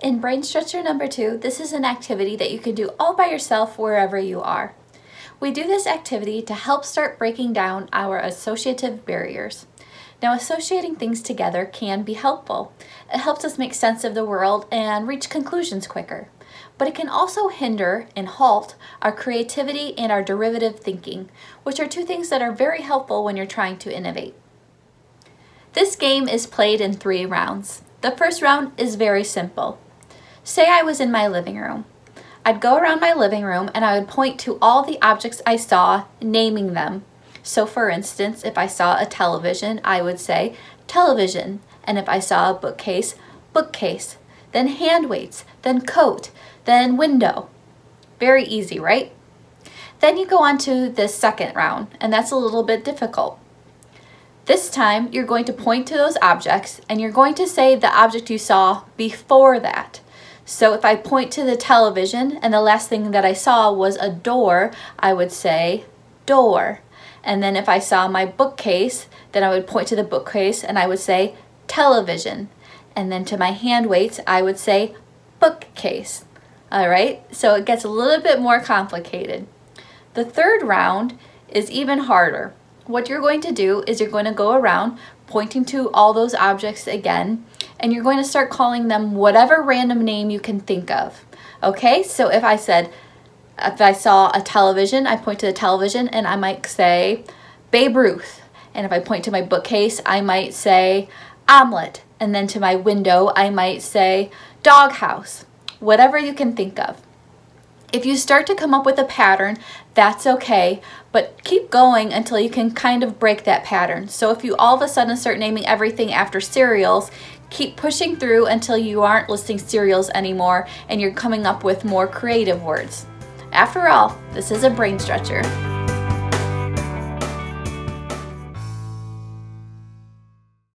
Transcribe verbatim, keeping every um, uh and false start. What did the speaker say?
In Brain Stretcher number two, this is an activity that you can do all by yourself wherever you are. We do this activity to help start breaking down our associative barriers. Now, associating things together can be helpful. It helps us make sense of the world and reach conclusions quicker. But it can also hinder and halt our creativity and our derivative thinking, which are two things that are very helpful when you're trying to innovate. This game is played in three rounds. The first round is very simple. Say I was in my living room. I'd go around my living room and I would point to all the objects I saw, naming them. So for instance, if I saw a television, I would say television. And if I saw a bookcase, bookcase. Then hand weights, then coat, then window. Very easy, right? Then you go on to the second round, and that's a little bit difficult. This time, you're going to point to those objects, and you're going to say the object you saw before that. So if I point to the television, and the last thing that I saw was a door, I would say door. And then if I saw my bookcase, then I would point to the bookcase, and I would say television. And then to my hand weights, I would say bookcase. All right, so it gets a little bit more complicated. The third round is even harder. What you're going to do is you're going to go around pointing to all those objects again, and you're going to start calling them whatever random name you can think of. Okay, so if I said, if I saw a television, I point to the television and I might say Babe Ruth. And if I point to my bookcase, I might say omelet. And then to my window, I might say doghouse. Whatever you can think of. If you start to come up with a pattern, that's okay, but keep going until you can kind of break that pattern. So if you all of a sudden start naming everything after cereals, keep pushing through until you aren't listing cereals anymore and you're coming up with more creative words. After all, this is a brain stretcher.